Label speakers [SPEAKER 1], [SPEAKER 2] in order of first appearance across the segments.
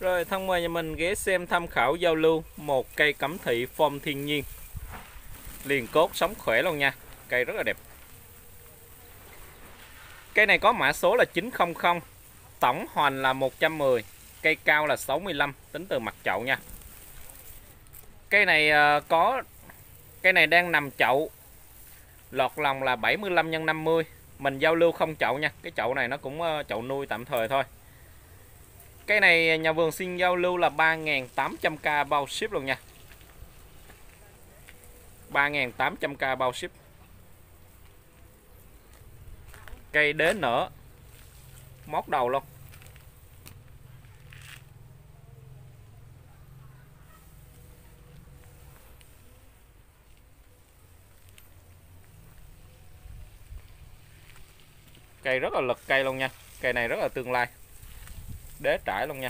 [SPEAKER 1] Rồi thân mời nhà mình ghé xem tham khảo giao lưu một cây cẩm thị form thiên nhiên, liền cốt sống khỏe luôn nha, cây rất là đẹp. Cây này có mã số là 900, tổng hoành là 110, cây cao là 65 tính từ mặt chậu nha. Cây này cây này đang nằm chậu, lọt lòng là 75 x 50, mình giao lưu không chậu nha, cái chậu này nó cũng chậu nuôi tạm thời thôi. Cây này nhà vườn xin giao lưu là 3.800k bao ship luôn nha. 3.800k bao ship. Cây đế nở, móc đầu luôn. Cây rất là lực cây luôn nha. Cây này rất là tương lai. Đế trải luôn nha.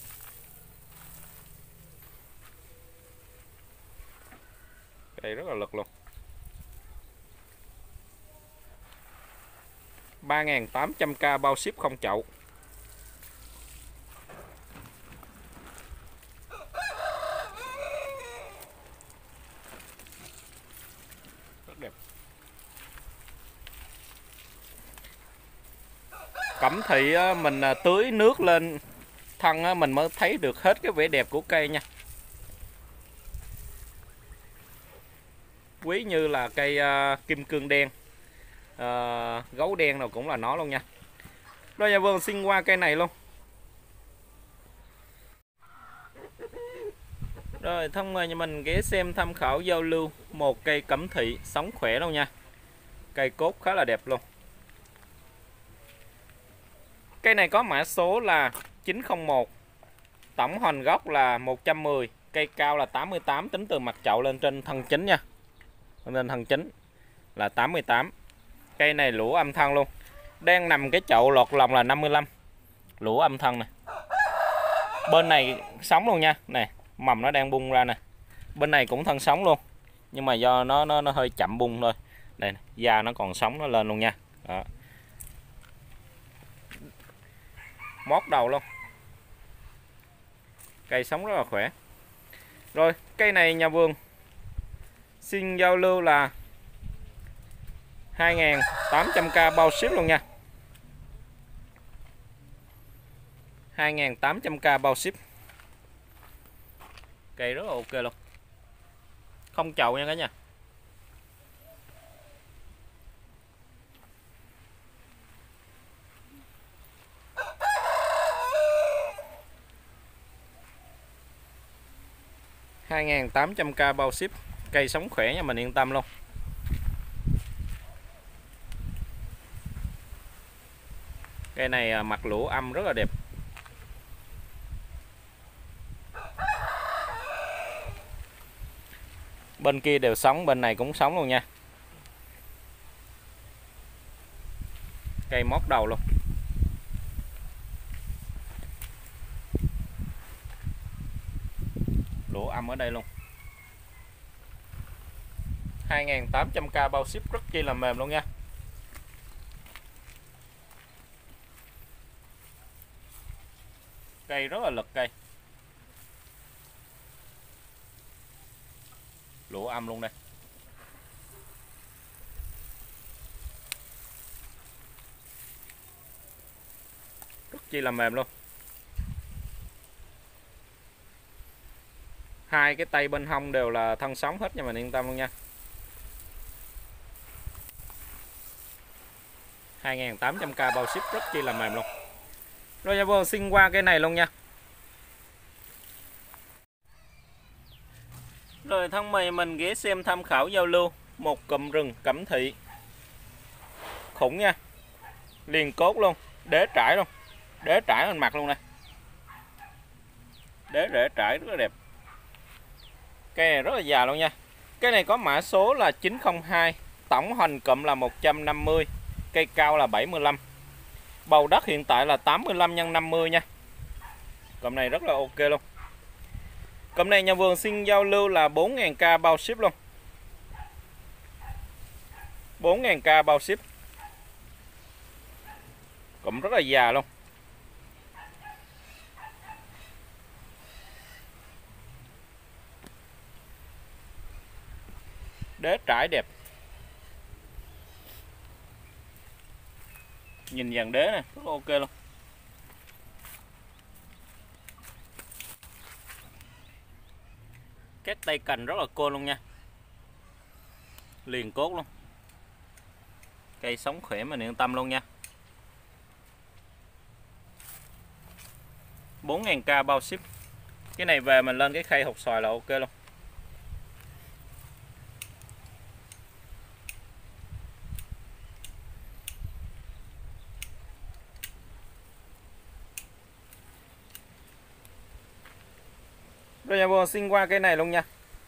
[SPEAKER 1] Cây rất là lực luôn. 3.800k bao ship không chậu. Rất đẹp. Cẩm thị mình tưới nước lên thân mình mới thấy được hết cái vẻ đẹp của cây nha. Quý như là cây kim cương đen, gấu đen nào cũng là nó luôn nha. Rồi nhà vườn xin qua cây này luôn. Rồi thân mời nhà mình ghé xem tham khảo giao lưu một cây cẩm thị sống khỏe luôn nha. Cây cốt khá là đẹp luôn. Cây này có mã số là 901, tổng hoành gốc là 110, cây cao là 88 tính từ mặt chậu lên trên thân chính nha. Lên thân chính là 88. Cây này lũa âm thân luôn. Đang nằm cái chậu lọt lòng là 55. Lũa âm thân này. Bên này sống luôn nha. Nè, mầm nó đang bung ra nè. Bên này cũng thân sống luôn. Nhưng mà do nó hơi chậm bung thôi. Đây nè, da nó còn sống nó lên luôn nha. Đó. Mót đầu luôn. Cây sống rất là khỏe. Rồi, cây này nhà vườn xin giao lưu là 2.800k bao ship luôn nha. 2.800k bao ship. Cây rất là ok luôn. Không chậu nha cả nhà. $2.800k bao ship. Cây sống khỏe nha, mình yên tâm luôn. Cây này mặt lũa âm rất là đẹp. Bên kia đều sống, bên này cũng sống luôn nha. Cây mót đầu luôn. Lũa âm ở đây luôn. 2.800k bao ship rất chi là mềm luôn nha. Cây rất là lực cây. Lũa âm luôn đây. Rất chi là mềm luôn. Hai cái tay bên hông đều là thân sống hết nha, mình yên tâm luôn nha. 2.800k bao ship rất chi là mềm luôn. Rồi nhà vườn xin qua cái này luôn nha. Rồi thân mời mình ghé xem tham khảo giao lưu một cụm rừng cẩm thị khủng nha. Liền cốt luôn, đế trải luôn. Đế trải lên mặt luôn nè. Đế rễ trải rất là đẹp. Cây này rất là già luôn nha. Cái này có mã số là 902, tổng hoành cụm là 150, cây cao là 75. Bầu đất hiện tại là 85 x 50 nha. Cụm này rất là ok luôn. Cụm này nhà vườn xin giao lưu là 4.000k bao ship luôn. 4.000k bao ship. Cụm rất là già luôn. Đế trải đẹp. Nhìn dàn đế này rất là ok luôn. Các tay cành rất là côn luôn nha. Liền cốt luôn. Cây sống khỏe mà yên tâm luôn nha. 4.000k bao ship. Cái này về mình lên cái khay hột xoài là ok luôn. Rồi nhà vườn xin qua cây này luôn nha.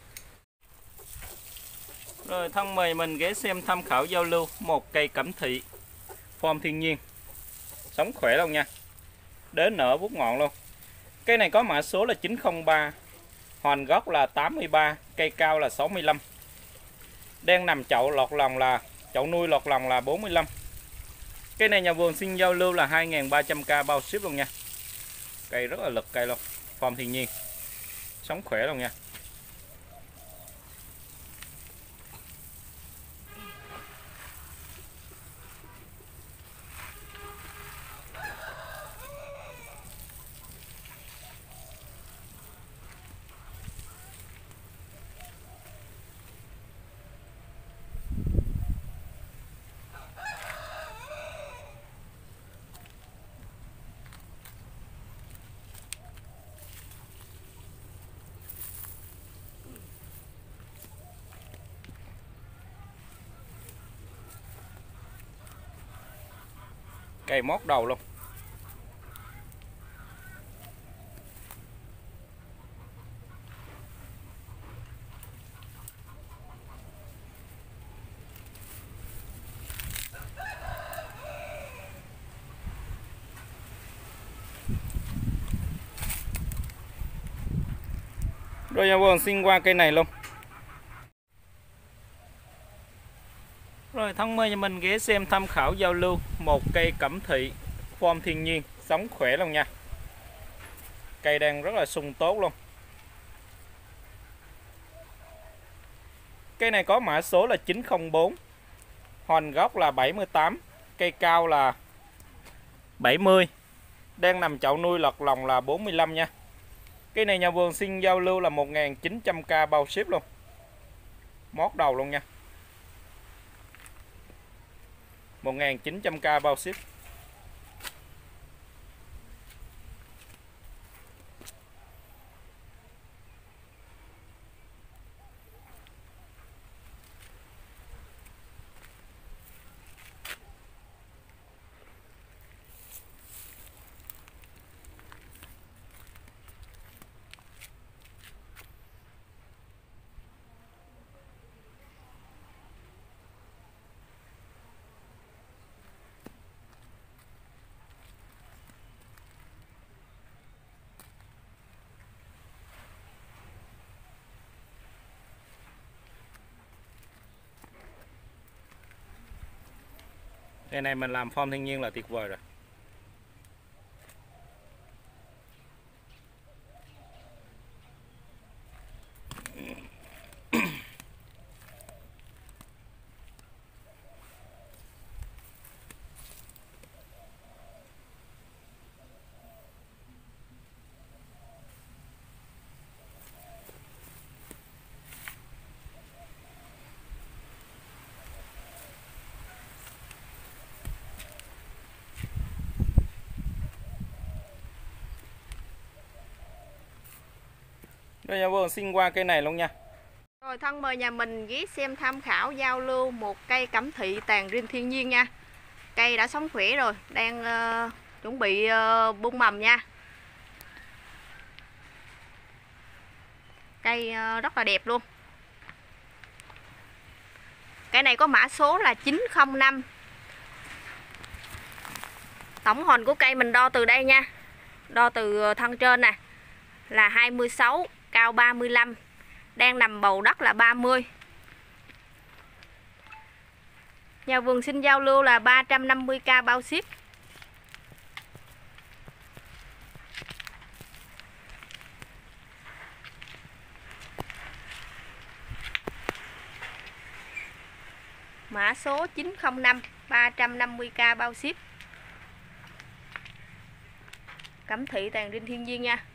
[SPEAKER 1] Rồi thân mời mình ghé xem tham khảo giao lưu một cây cẩm thị form thiên nhiên. Sống khỏe luôn nha. Đến nở vút ngọn luôn. Cây này có mã số là 903. Hoành gốc là 83, cây cao là 65. Đang nằm chậu lọt lòng là chậu nuôi lọt lòng là 45. Cây này nhà vườn xin giao lưu là 2.300k bao ship luôn nha. Cây rất là lực cây luôn, form thiên nhiên. Sống khỏe luôn nha. Cây mót đầu luôn. Rồi nhà vườn xin qua cây này luôn. Rồi thân mời nhà mình ghé xem tham khảo giao lưu một cây cẩm thị form thiên nhiên, sống khỏe luôn nha. Cây đang rất là sung tốt luôn. Cây này có mã số là 904. Hoành gốc là 78, cây cao là 70. Đang nằm chậu nuôi lọt lòng là 45 nha. Cây này nhà vườn xin giao lưu là 1.900k bao ship luôn. Mót đầu luôn nha. 1.900k bao ship. Cây này mình làm form thiên nhiên là tuyệt vời rồi. Rồi nhà vườn xin qua cây này luôn nha.
[SPEAKER 2] Rồi thân mời nhà mình ghé xem tham khảo giao lưu một cây cẩm thị tàn rim thiên nhiên nha. Cây đã sống khỏe rồi, đang chuẩn bị bung mầm nha. Cây rất là đẹp luôn. Cây này có mã số là 905. Tổng hoành của cây mình đo từ đây nha. Đo từ thân trên nè là 26, cao 35. Đang nằm bầu đất là 30. Nhà vườn xin giao lưu là 350k bao ship. Mã số 905, 350k bao ship. Cẩm thị tàn rinh thiên nhiên nha.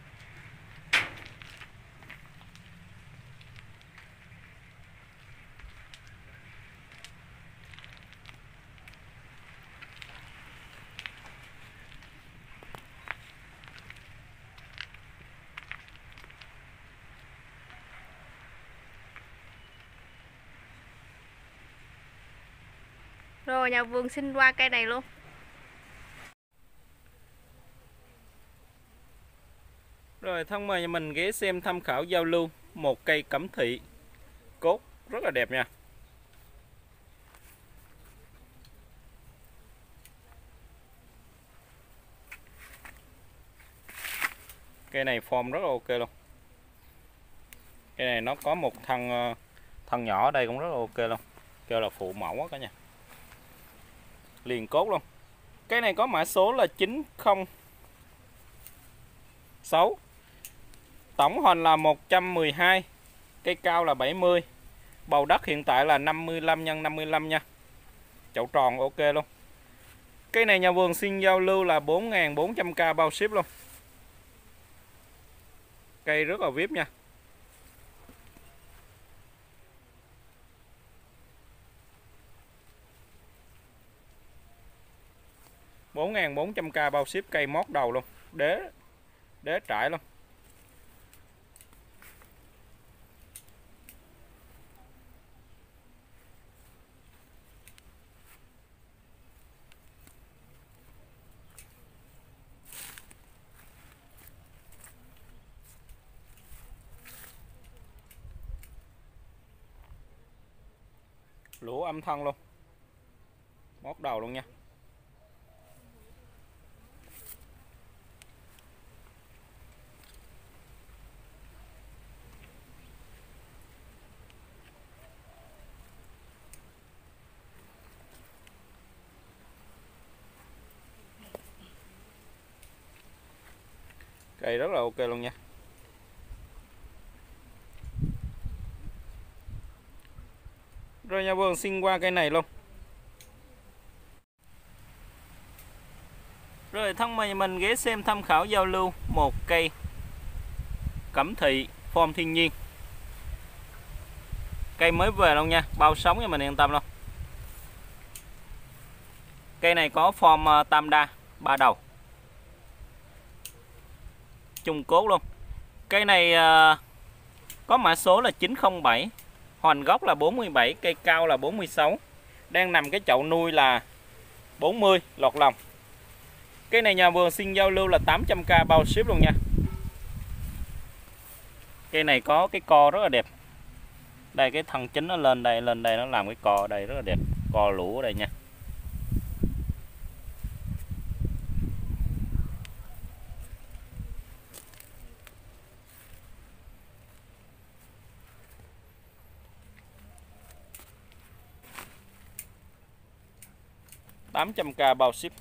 [SPEAKER 2] Rồi nhà vườn xin qua cây này luôn.
[SPEAKER 1] Rồi thân mời nhà mình ghé xem tham khảo giao lưu một cây cẩm thị cốt rất là đẹp nha. Cây này form rất là ok luôn. Cây này nó có một thân nhỏ ở đây cũng rất là ok luôn. Kêu là phụ mẫu á cả nhà. Liền cốt luôn. Cây này có mã số là 906. Tổng hoành là 112. Cây cao là 70. Bầu đất hiện tại là 55 x 55 nha. Chậu tròn ok luôn. Cây này nhà vườn xin giao lưu là 4.400k bao ship luôn. Cây rất là VIP nha. $4.400k bao ship, cây mót đầu luôn, đế trải luôn. Lũa âm thân luôn, mót đầu luôn nha. Cây rất là ok luôn nha. Rồi nhà vườn xin qua cây này luôn. Rồi thân mời mình ghé xem tham khảo giao lưu một cây cẩm thị form thiên nhiên. Cây mới về luôn nha, bao sống cho mình yên tâm luôn. Cây này có form tam đa, 3 đầu. Chung cốt luôn. Cây này có mã số là 907. Hoành gốc là 47, cây cao là 46. Đang nằm cái chậu nuôi là 40 lọt lòng. Cây này nhà vườn xin giao lưu là 800k bao ship luôn nha. Cây này có cái co rất là đẹp. Đây cái thân chính nó lên đây nó làm cái co ở đây rất là đẹp. Co lũ ở đây nha. $800k bao ship.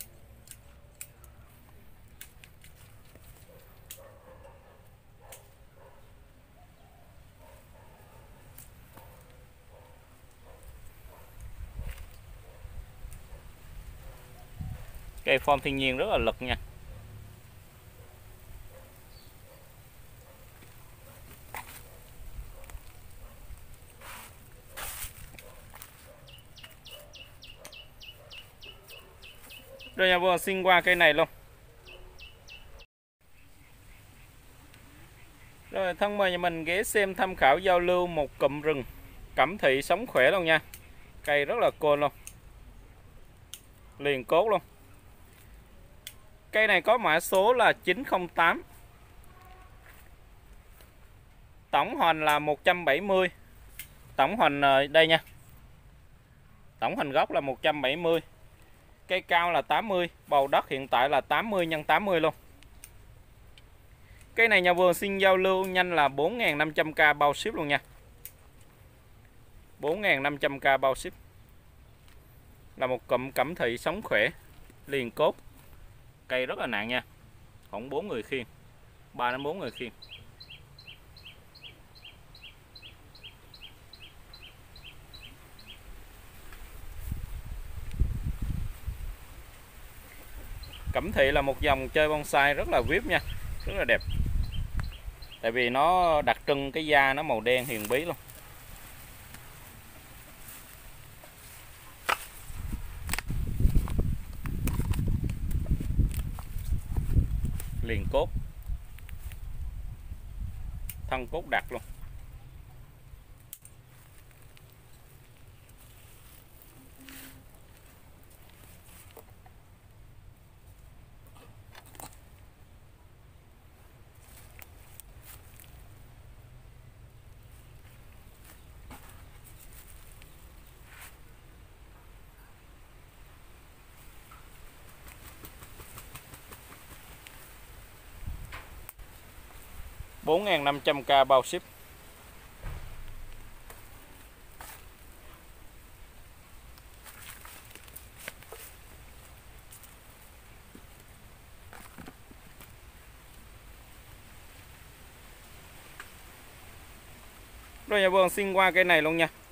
[SPEAKER 1] Cây form thiên nhiên rất là lực nha. Rồi nhà vườn xin qua cây này luôn. Rồi thân mời nhà mình ghé xem tham khảo giao lưu một cụm rừng cẩm thị sống khỏe luôn nha. Cây rất là côn luôn. Liền cốt luôn. Cây này có mã số là 908. Tổng hoành là 170. Tổng hoành đây nha. Tổng hoành gốc là 170. Cây cao là 80, bầu đất hiện tại là 80 x 80 luôn. Cây này nhà vườn xin giao lưu nhanh là 4.500k bao ship luôn nha. 4.500k bao ship. Là một cụm cẩm thị sống khỏe, liền cốt. Cây rất là nặng nha. Khoảng 4 người khiêng. 3 đến 4 người khiêng. Cẩm thị là một dòng chơi bonsai rất là VIP nha, rất là đẹp. Tại vì nó đặc trưng cái da nó màu đen huyền bí luôn. Liền cốt, thân cốt đặc luôn. $4.500k bao ship. Rồi nhà vườn xin qua cây này luôn nha.